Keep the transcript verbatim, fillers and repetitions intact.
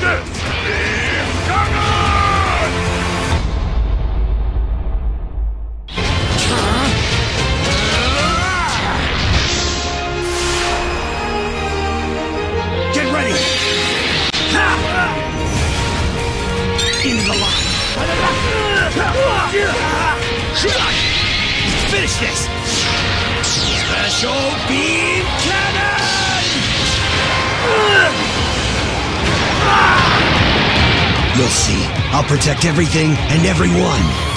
Get ready! In the line! Finish this! Special Beam Cannon! You'll see. I'll protect everything and everyone.